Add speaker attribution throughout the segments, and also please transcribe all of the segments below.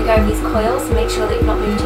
Speaker 1: go over these coils and make sure that you've not moved too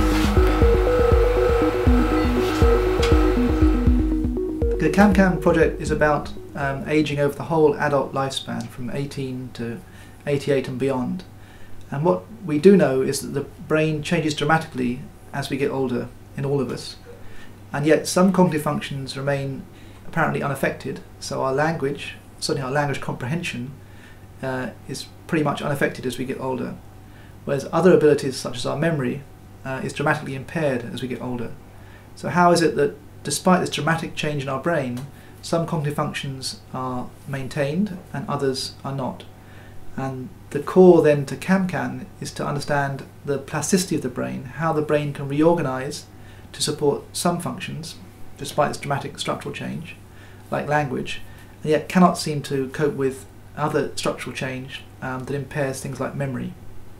Speaker 1: much.
Speaker 2: The CAM project is about aging over the whole adult lifespan from 18 to 88 and beyond. And what we do know is that the brain changes dramatically as we get older in all of us. And yet some cognitive functions remain apparently unaffected. So our language, certainly our language comprehension, is pretty much unaffected as we get older. Whereas other abilities such as our memory is dramatically impaired as we get older. So how is it that despite this dramatic change in our brain, some cognitive functions are maintained and others are not? And the core then to CAM is to understand the plasticity of the brain, how the brain can reorganize to support some functions despite this dramatic structural change, like language, and yet cannot seem to cope with other structural change that impairs things like memory.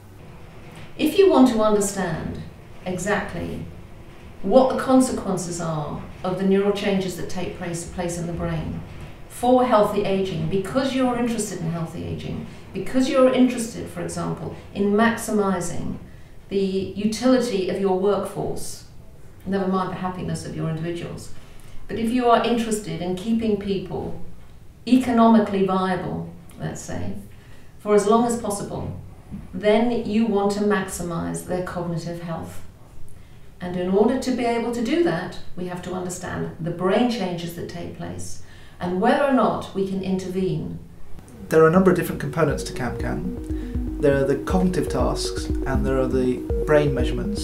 Speaker 3: If you want to understand exactly what the consequences are of the neural changes that take place in the brain for healthy aging, because you're interested in healthy aging, because you're interested, for example, in maximizing the utility of your workforce, never mind the happiness of your individuals, but if you are interested in keeping people economically viable, let's say, for as long as possible, then you want to maximize their cognitive health. And in order to be able to do that, we have to understand the brain changes that take place and whether or not we can intervene.
Speaker 2: There are a number of different components to CAM. There are the cognitive tasks and there are the brain measurements.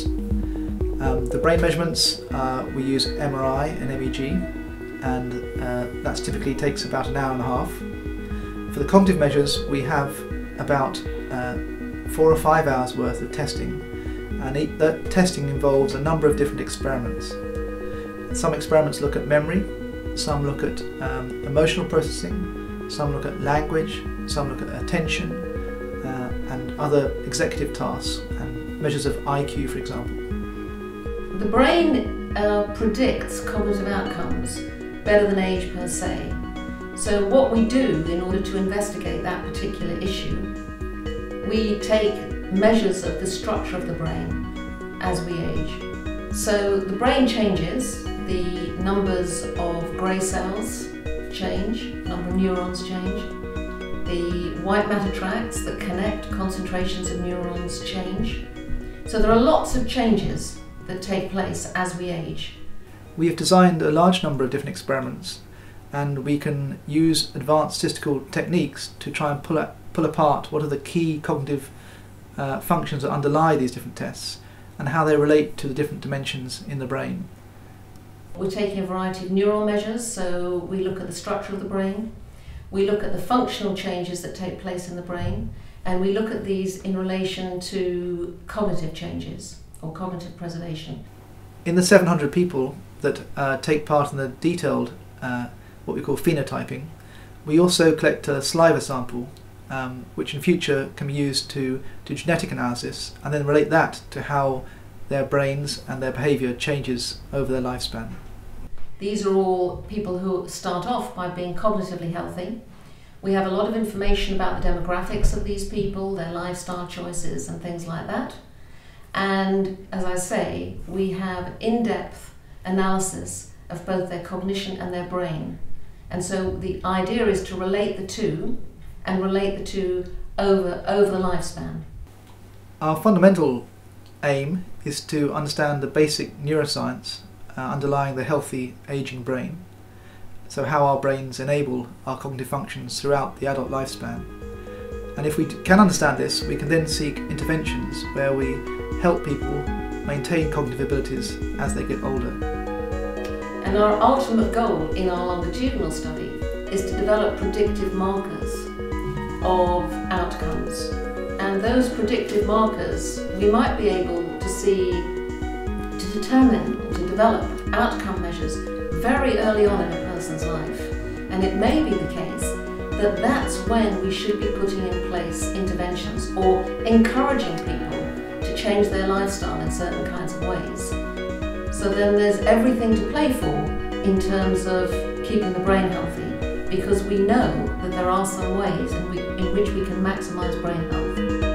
Speaker 2: The brain measurements, we use MRI and MEG, and that typically takes about an hour and a half. For the cognitive measures, we have about 4 or 5 hours worth of testing, and that testing involves a number of different experiments. Some experiments look at memory, some look at emotional processing, some look at language, some look at attention, and other executive tasks and measures of IQ, for example.
Speaker 3: The brain predicts cognitive outcomes better than age per se. So what we do in order to investigate that particular issue, we take measures of the structure of the brain as we age. So the brain changes, the numbers of grey cells change, number of neurons change, the white matter tracts that connect concentrations of neurons change. So there are lots of changes that take place as we age.
Speaker 2: We have designed a large number of different experiments, and we can use advanced statistical techniques to try and pull apart what are the key cognitive functions that underlie these different tests and how they relate to the different dimensions in the brain.
Speaker 3: We're taking a variety of neural measures, so we look at the structure of the brain, we look at the functional changes that take place in the brain, and we look at these in relation to cognitive changes or cognitive preservation.
Speaker 2: In the 700 people that take part in the detailed, what we call phenotyping, we also collect a saliva sample, which in future can be used to do genetic analysis and then relate that to how their brains and their behaviour changes over their lifespan.
Speaker 3: These are all people who start off by being cognitively healthy. We have a lot of information about the demographics of these people, their lifestyle choices and things like that. And as I say, we have in-depth analysis of both their cognition and their brain. And so the idea is to relate the two and relate the two over the lifespan.
Speaker 2: Our fundamental aim is to understand the basic neuroscience underlying the healthy aging brain. So how our brains enable our cognitive functions throughout the adult lifespan. And if we can understand this, we can then seek interventions where we help people maintain cognitive abilities as they get older.
Speaker 3: And our ultimate goal in our longitudinal study is to develop predictive markers of outcomes. And those predictive markers we might be able to see, to determine or to develop outcome measures very early on in a person's life. And it may be the case that that's when we should be putting in place interventions or encouraging people to change their lifestyle in certain kinds of ways. So then there's everything to play for in terms of keeping the brain healthy, because we know that there are some ways in which we can maximize brain health.